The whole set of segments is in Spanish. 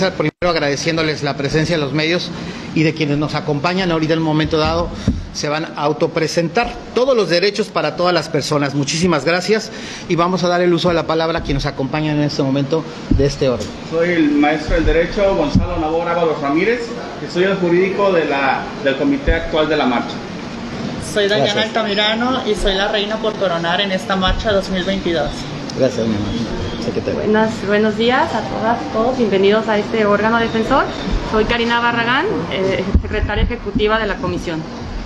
primero agradeciéndoles la presencia de los medios y de quienes nos acompañan ahorita en un momento dado. Se van a autopresentar todos los derechos para todas las personas. Muchísimas gracias y vamos a dar el uso de la palabra a quienes nos acompañan en este momento de este orden. Soy el maestro del Derecho Gonzalo Nabor Ábalos Ramírez y soy el jurídico del comité actual de la marcha. Soy Dayana Altamirano y soy la reina por coronar en esta marcha 2022. Gracias, mi hermano. Buenos días a todas y todos, bienvenidos a este órgano defensor. Soy Karina Barragán, secretaria ejecutiva de la comisión.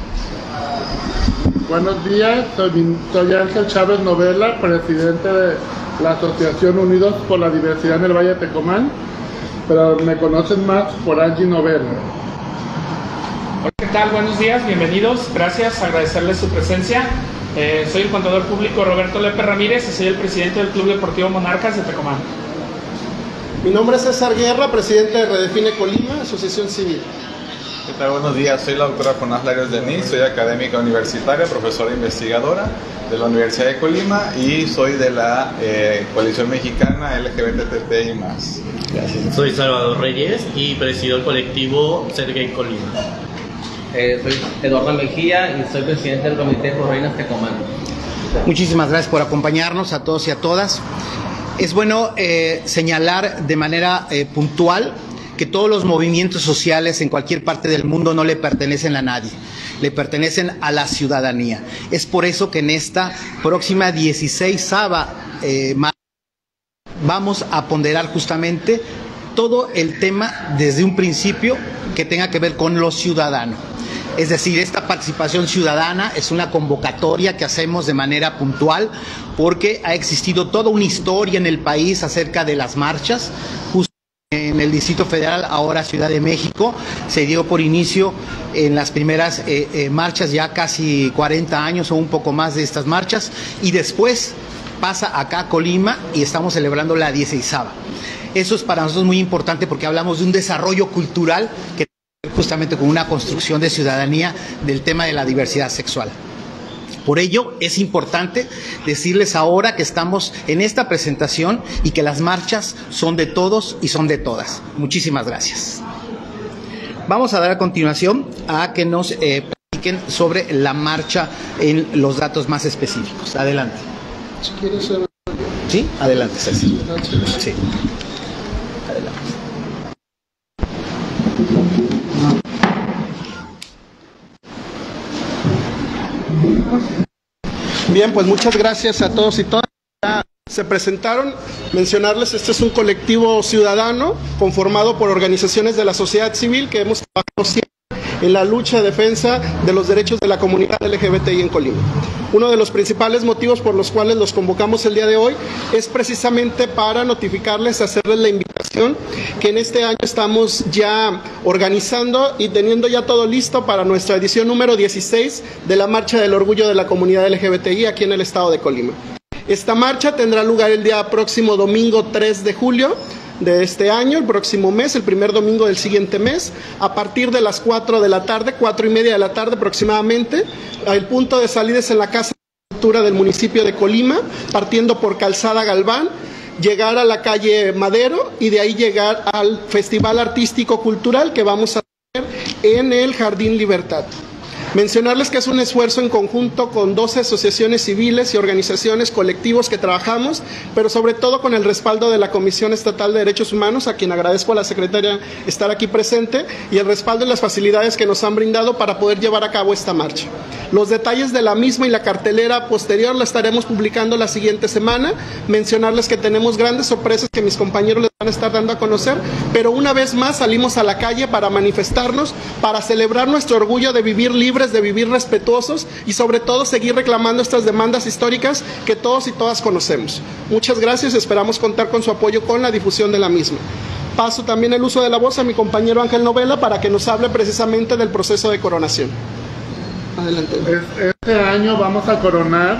Buenos días, soy Ángel Chávez Novela, presidente de la Asociación Unidos por la Diversidad en el Valle de Tecomán, pero me conocen más por Angie Novela. Hola, ¿qué tal? Buenos días, bienvenidos, gracias, agradecerles su presencia. Soy el contador público Roberto Lepe Ramírez y soy el presidente del Club Deportivo Monarcas de Tecomán. Mi nombre es César Guerra, presidente de Redefine Colima, Asociación Civil. ¿Qué tal? Buenos días, soy la doctora Jonás Larios Denis, soy académica universitaria, profesora investigadora de la Universidad de Colima y soy de la Coalición Mexicana LGBTTI+. Gracias. Soy Salvador Reyes y presido el colectivo Ser Gay Colima. Soy Eduardo Mejía y soy presidente del Comité por Reinas Tecomán. Muchísimas gracias por acompañarnos a todos y a todas. Es bueno señalar de manera puntual que todos los movimientos sociales en cualquier parte del mundo no le pertenecen a nadie, le pertenecen a la ciudadanía. Es por eso que en esta próxima 16ª vamos a ponderar justamente todo el tema desde un principio que tenga que ver con lo ciudadano. Es decir, esta participación ciudadana es una convocatoria que hacemos de manera puntual porque ha existido toda una historia en el país acerca de las marchas. Justo en el Distrito Federal, ahora Ciudad de México, se dio por inicio en las primeras marchas, ya casi 40 años o un poco más de estas marchas, y después pasa acá a Colima y estamos celebrando la 16ª. Eso es para nosotros muy importante porque hablamos de un desarrollo cultural que tiene que ver justamente con una construcción de ciudadanía del tema de la diversidad sexual. Por ello, es importante decirles ahora que estamos en esta presentación y que las marchas son de todos y son de todas. Muchísimas gracias. Vamos a dar a continuación a que nos platiquen sobre la marcha en los datos más específicos. Adelante. Si quieres ser... ¿Sí? Adelante, César. Sí. Adelante. Bien, pues muchas gracias a todos y todas. Ya se presentaron, mencionarles, este es un colectivo ciudadano conformado por organizaciones de la sociedad civil que hemos trabajado siempre en la lucha de defensa de los derechos de la comunidad LGBTI en Colima. Uno de los principales motivos por los cuales los convocamos el día de hoy es precisamente para notificarles, hacerles la invitación que en este año estamos ya organizando y teniendo ya todo listo para nuestra edición número 16 de la Marcha del Orgullo de la Comunidad LGBTI aquí en el estado de Colima. Esta marcha tendrá lugar el día próximo domingo 3 de julio de este año, el próximo mes, el primer domingo del siguiente mes, a partir de las 4 de la tarde, 4:30 de la tarde aproximadamente. El punto de salida es en la Casa de Cultura del municipio de Colima, partiendo por Calzada Galván, llegar a la calle Madero y de ahí llegar al Festival Artístico Cultural que vamos a tener en el Jardín Libertad. Mencionarles que es un esfuerzo en conjunto con 12 asociaciones civiles y organizaciones, colectivos que trabajamos, pero sobre todo con el respaldo de la Comisión Estatal de Derechos Humanos, a quien agradezco a la secretaria estar aquí presente, y el respaldo y las facilidades que nos han brindado para poder llevar a cabo esta marcha. Los detalles de la misma y la cartelera posterior la estaremos publicando la siguiente semana. Mencionarles que tenemos grandes sorpresas que mis compañeros les van a estar dando a conocer, pero una vez más salimos a la calle para manifestarnos, para celebrar nuestro orgullo de vivir libres, de vivir respetuosos y sobre todo seguir reclamando estas demandas históricas que todos y todas conocemos. Muchas gracias, esperamos contar con su apoyo con la difusión de la misma. Paso también el uso de la voz a mi compañero Ángel Novela para que nos hable precisamente del proceso de coronación. Adelante. Este año vamos a coronar...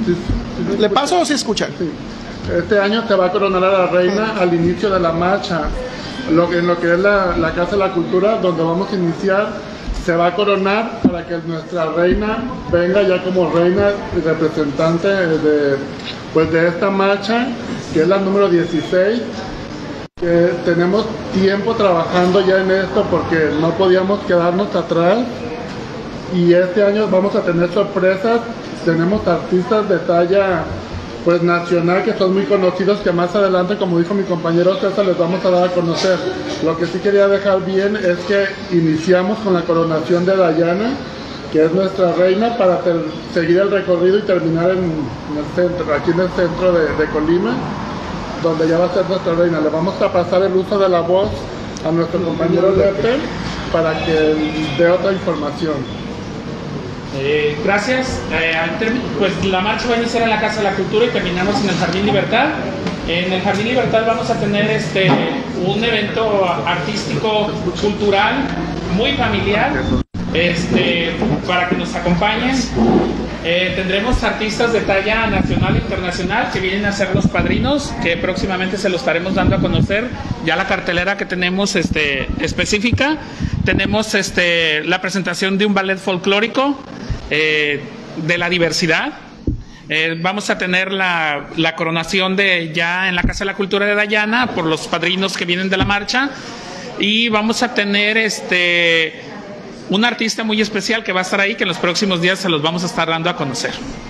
¿Le paso o se escuchan? Sí. Este año se va a coronar a la reina al inicio de la marcha, en lo que es la Casa de la Cultura, donde vamos a iniciar. Se va a coronar para que nuestra reina venga ya como reina y representante de esta marcha, que es la número 16, Tenemos tiempo trabajando ya en esto porque no podíamos quedarnos atrás y este año vamos a tener sorpresas. Tenemos artistas de talla pues nacional que son muy conocidos, que más adelante, como dijo mi compañero César, les vamos a dar a conocer. Lo que sí quería dejar bien es que iniciamos con la coronación de Dayana, que es nuestra reina, para seguir el recorrido y terminar en el centro, aquí en el centro de Colima, donde ya va a ser nuestra reina. Le vamos a pasar el uso de la voz a nuestro compañero Lepe para que dé otra información. Gracias. Pues la marcha va a iniciar en la Casa de la Cultura y terminamos en el Jardín Libertad. En el Jardín Libertad vamos a tener un evento artístico, cultural, muy familiar, para que nos acompañen. Tendremos artistas de talla nacional e internacional que vienen a ser los padrinos, que próximamente se los estaremos dando a conocer. Ya la cartelera que tenemos específica. Tenemos la presentación de un ballet folclórico de la diversidad. Vamos a tener la coronación ya en la Casa de la Cultura de Dayana por los padrinos que vienen de la marcha. Y vamos a tener un artista muy especial que va a estar ahí, que en los próximos días se los vamos a estar dando a conocer.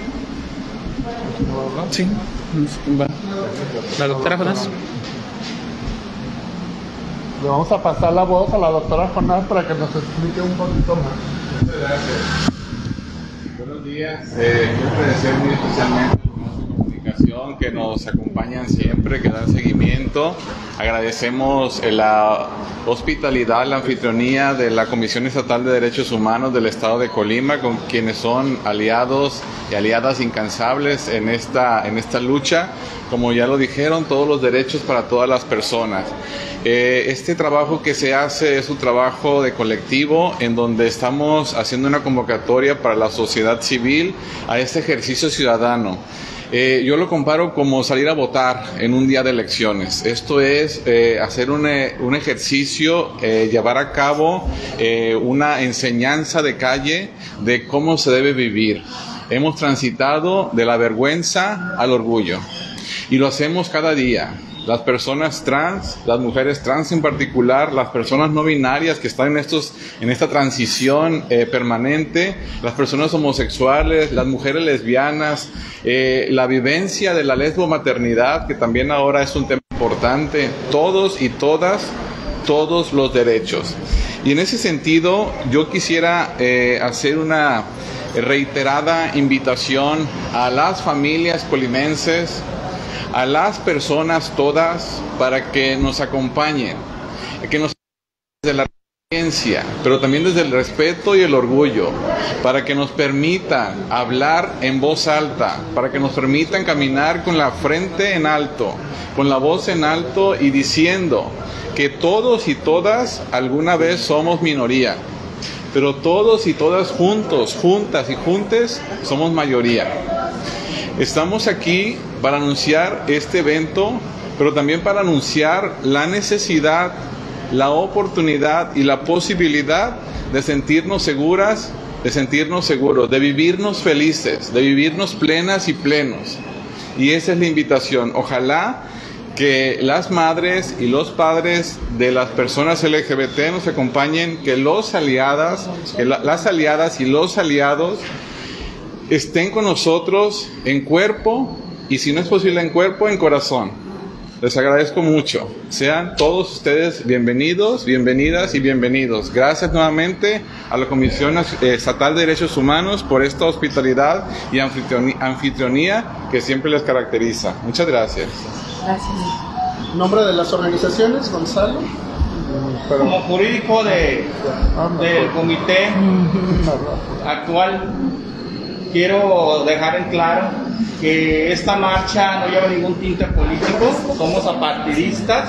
Sí. La doctora Jonás. Le vamos a pasar la voz a la doctora Jonás para que nos explique un poquito más. Muchas gracias. Buenos días. Quiero agradecer muy especialmente a los medios de comunicación que nos acompañan siempre, que dan seguimiento. Agradecemos la hospitalidad, la anfitrionía de la Comisión Estatal de Derechos Humanos del Estado de Colima, con quienes son aliados y aliadas incansables en esta lucha. Como ya lo dijeron, todos los derechos para todas las personas. Este trabajo que se hace es un trabajo de colectivo en donde estamos haciendo una convocatoria para la sociedad civil a este ejercicio ciudadano. Yo lo comparo como salir a votar en un día de elecciones. Esto es hacer un ejercicio, llevar a cabo una enseñanza de calle de cómo se debe vivir. Hemos transitado de la vergüenza al orgullo y lo hacemos cada día. Las personas trans, las mujeres trans en particular, las personas no binarias que están en esta transición permanente, las personas homosexuales, las mujeres lesbianas, la vivencia de la lesbomaternidad, que también ahora es un tema importante, todos y todas, todos los derechos. Y en ese sentido, yo quisiera hacer una reiterada invitación a las familias colimenses, a las personas todas, para que nos acompañen, que nos desde la ciencia, pero también desde el respeto y el orgullo, para que nos permitan hablar en voz alta, para que nos permitan caminar con la frente en alto, con la voz en alto y diciendo que todos y todas alguna vez somos minoría, pero todos y todas juntos, juntas y juntes somos mayoría. Estamos aquí para anunciar este evento, pero también para anunciar la necesidad, la oportunidad y la posibilidad de sentirnos seguras, de sentirnos seguros, de vivirnos felices, de vivirnos plenas y plenos. Y esa es la invitación. Ojalá que las madres y los padres de las personas LGBT nos acompañen, que las aliadas y los aliados estén con nosotros en cuerpo y, si no es posible en cuerpo, en corazón. Les agradezco mucho. Sean todos ustedes bienvenidos, bienvenidas y bienvenidos. Gracias nuevamente a la Comisión Estatal de Derechos Humanos por esta hospitalidad y anfitrionía que siempre les caracteriza. Muchas gracias. Gracias. Nombre de las organizaciones, Gonzalo. Como jurídico del comité actual, quiero dejar en claro que esta marcha no lleva ningún tinte político, somos apartidistas.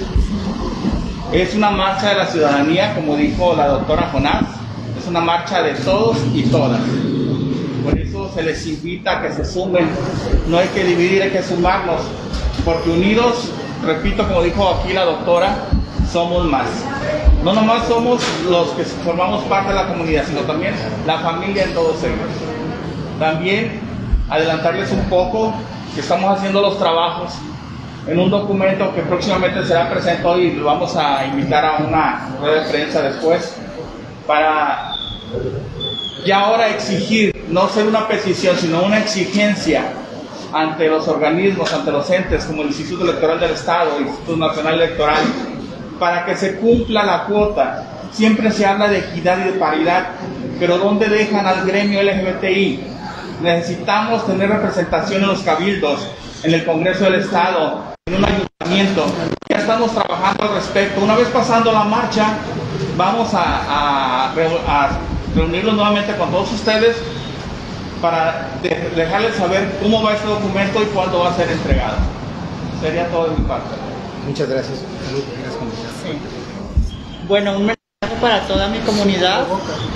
Es una marcha de la ciudadanía, como dijo la doctora Jonás, es una marcha de todos y todas. Por eso se les invita a que se sumen, no hay que dividir, hay que sumarnos, porque unidos, repito, como dijo aquí la doctora, somos más. No nomás somos los que formamos parte de la comunidad, sino también la familia en todos ellos. También adelantarles un poco que estamos haciendo los trabajos en un documento que próximamente será presentado y lo vamos a invitar a una rueda de prensa después, para ya ahora exigir, no ser una petición, sino una exigencia ante los organismos, ante los entes como el Instituto Electoral del Estado, el Instituto Nacional Electoral, para que se cumpla la cuota. Siempre se habla de equidad y de paridad, pero ¿dónde dejan al gremio LGBTI? Necesitamos tener representación en los cabildos, en el Congreso del Estado, en un ayuntamiento. Ya estamos trabajando al respecto. Una vez pasando la marcha, vamos a reunirnos nuevamente con todos ustedes para dejarles saber cómo va este documento y cuándo va a ser entregado. Sería todo de mi parte. Muchas gracias. Sí. Bueno, un mensaje para toda mi comunidad.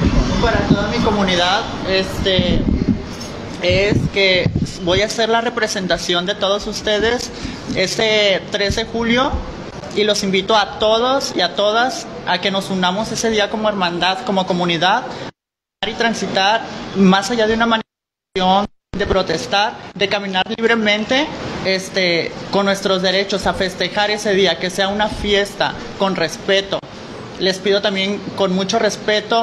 Es que voy a hacer la representación de todos ustedes este 13 de julio y los invito a todos y a todas a que nos unamos ese día como hermandad, como comunidad, y transitar más allá de una manifestación, de protestar, de caminar libremente con nuestros derechos, a festejar ese día, que sea una fiesta con respeto. Les pido también con mucho respeto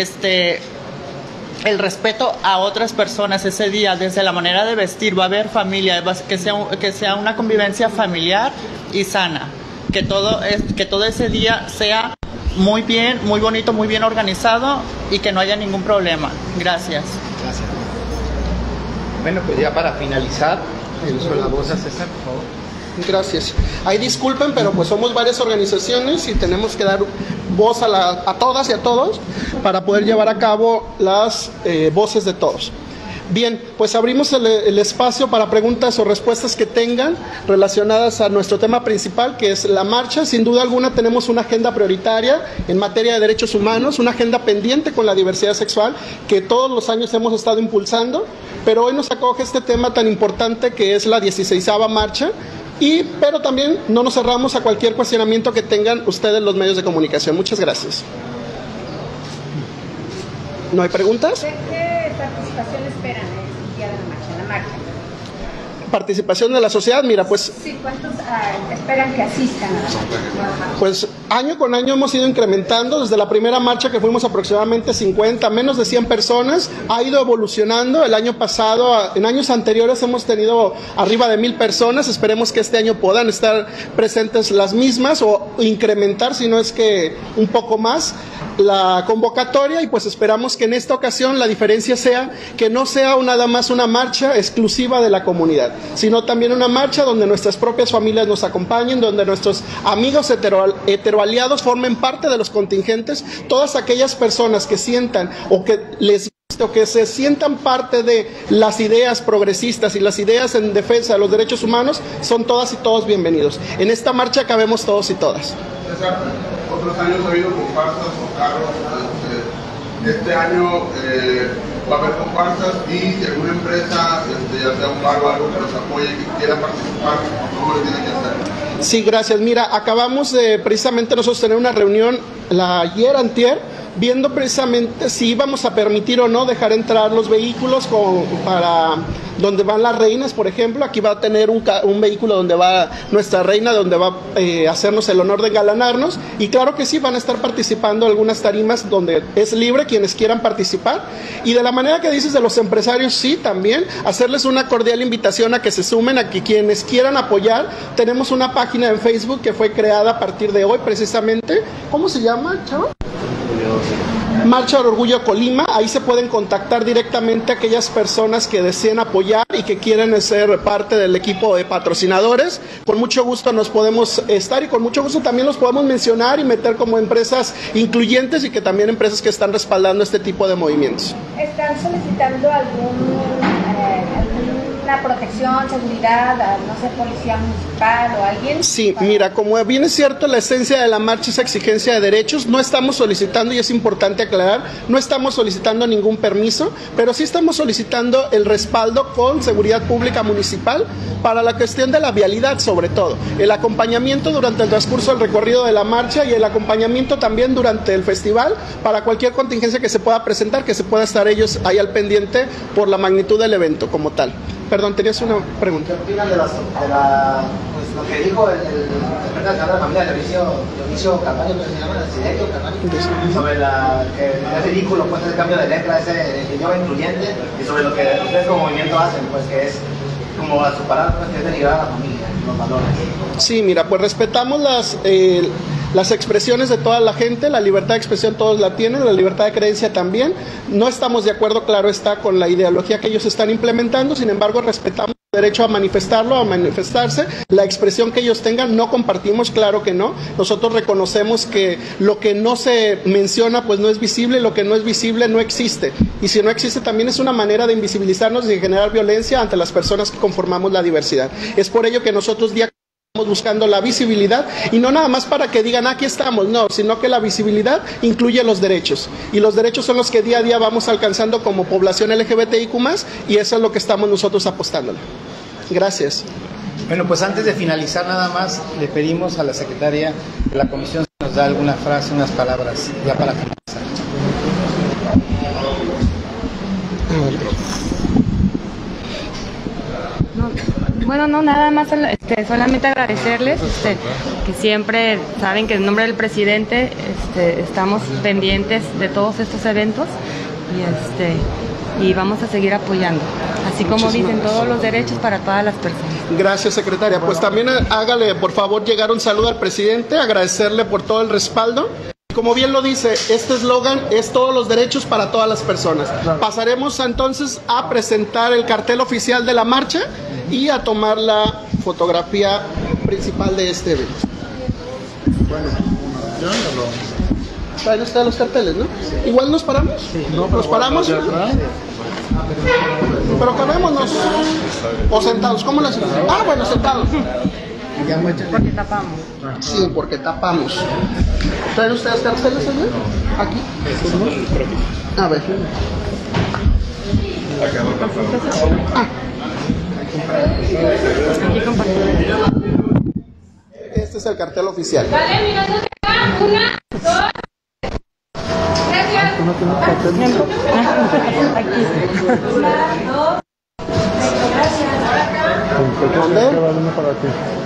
el respeto a otras personas ese día, desde la manera de vestir. Va a haber familia, que sea una convivencia familiar y sana, que todo ese día sea muy bien, muy bonito, muy bien organizado y que no haya ningún problema. Gracias. Gracias. Bueno, pues ya para finalizar, el uso de la voz a César, por favor. Gracias. Ahí disculpen, pero pues somos varias organizaciones y tenemos que dar voz a todas y a todos para poder llevar a cabo las voces de todos. Bien, pues abrimos el espacio para preguntas o respuestas que tengan relacionadas a nuestro tema principal, que es la marcha. Sin duda alguna tenemos una agenda prioritaria en materia de derechos humanos, una agenda pendiente con la diversidad sexual que todos los años hemos estado impulsando, pero hoy nos acoge este tema tan importante que es la 16ª marcha. Pero también no nos cerramos a cualquier cuestionamiento que tengan ustedes los medios de comunicación. Muchas gracias. ¿No hay preguntas? ¿De qué participación esperan el día de la marcha? Participación de la sociedad, mira, pues... Sí, ¿cuántos esperan que asistan a la marcha? Pues año con año hemos ido incrementando. Desde la primera marcha, que fuimos aproximadamente 50, menos de 100 personas, ha ido evolucionando. El año pasado, en años anteriores hemos tenido arriba de 1000 personas. Esperemos que este año puedan estar presentes las mismas o incrementar, si no es que un poco más, la convocatoria. Y pues esperamos que en esta ocasión la diferencia sea que no sea nada más una marcha exclusiva de la comunidad, sino también una marcha donde nuestras propias familias nos acompañen, donde nuestros amigos heteroaliados formen parte de los contingentes, todas aquellas personas que sientan o que les guste o que se sientan parte de las ideas progresistas y las ideas en defensa de los derechos humanos, son todas y todos bienvenidos. En esta marcha cabemos todos y todas. César, otros años ha habido comparsas o carros, este año va a haber comparsas, y si alguna empresa, ya sea un bar o algo que nos apoye, que quiera participar, ¿cómo lo tiene que hacer? Sí, gracias. Mira, acabamos de precisamente nosotros tener una reunión antier, viendo precisamente si íbamos a permitir o no dejar entrar los vehículos para donde van las reinas, por ejemplo. Aquí va a tener un vehículo donde va nuestra reina, donde va a hacernos el honor de engalanarnos, y claro que sí, van a estar participando algunas tarimas donde es libre quienes quieran participar. Y de la manera que dices de los empresarios, sí, también hacerles una cordial invitación a que se sumen, a que quienes quieran apoyar. Tenemos una página en Facebook que fue creada a partir de hoy precisamente. ¿Cómo se llama, chavo? Marcha del Orgullo Colima. Ahí se pueden contactar directamente a aquellas personas que deseen apoyar y que quieren ser parte del equipo de patrocinadores. Con mucho gusto nos podemos estar, y con mucho gusto también los podemos mencionar y meter como empresas incluyentes, y que también empresas que están respaldando este tipo de movimientos. ¿Están solicitando alguna protección, seguridad, no sé, policía municipal o alguien? Sí, mira, como bien es cierto, la esencia de la marcha es exigencia de derechos. No estamos solicitando, y es importante aclarar, no estamos solicitando ningún permiso, pero sí estamos solicitando el respaldo con seguridad pública municipal para la cuestión de la vialidad, sobre todo el acompañamiento durante el transcurso del recorrido de la marcha, y el acompañamiento también durante el festival para cualquier contingencia que se pueda presentar, que se pueda estar ellos ahí al pendiente por la magnitud del evento como tal. Perdón, tenías una pregunta. ¿Qué opinan de la lo que dijo el secretario de la familia, Dionisio Carvalho, ¿cómo se llama? Desiderio Carvalho, sobre que es ridículo pues el cambio de letra, ese idioma incluyente, y sobre lo que ustedes como movimiento hacen, pues que es como a su palabra, pues, que es denigrar a la familia, los valores. Sí, mira, pues respetamos las expresiones de toda la gente, la libertad de expresión todos la tienen, la libertad de creencia también. No estamos de acuerdo, claro está, con la ideología que ellos están implementando, sin embargo respetamos el derecho a manifestarlo, a manifestarse, la expresión que ellos tengan, no compartimos, claro que no. Nosotros reconocemos que lo que no se menciona pues no es visible, lo que no es visible no existe. Y si no existe también es una manera de invisibilizarnos y de generar violencia ante las personas que conformamos la diversidad. Es por ello que nosotros día estamos buscando la visibilidad, y no nada más para que digan aquí estamos, no, sino que la visibilidad incluye los derechos, y los derechos son los que día a día vamos alcanzando como población LGBTIQ+, y eso es lo que estamos nosotros apostándole. Gracias. Bueno, pues antes de finalizar nada más, le pedimos a la secretaria de la comisión si nos da alguna frase, unas palabras, ya para finalizar. Bueno, no, nada más solamente agradecerles que siempre saben que en nombre del presidente estamos pendientes de todos estos eventos y vamos a seguir apoyando, así como dicen, todos los derechos para todas las personas. Gracias, secretaria. Pues también hágale por favor llegar un saludo al presidente, agradecerle por todo el respaldo. Como bien lo dice, este eslogan es todos los derechos para todas las personas. Pasaremos entonces a presentar el cartel oficial de la marcha y a tomar la fotografía principal de este evento. Bueno, Traen ustedes los carteles, ¿no? ¿Igual nos paramos? Sí. No, ¿Nos paramos? Pero acabémonos. O sentados, ¿cómo lo hacemos? Ah, bueno, sentados. Porque tapamos. Sí, porque tapamos. ¿Traen ustedes carteles, señor? Aquí. A ver. Ah. Este es el cartel oficial. Vale, minutos acá. 1, 2, 3. Gracias. ¿Tú no tienes cartel? Aquí. 1, 2. Gracias. ¿Dónde? Para ti.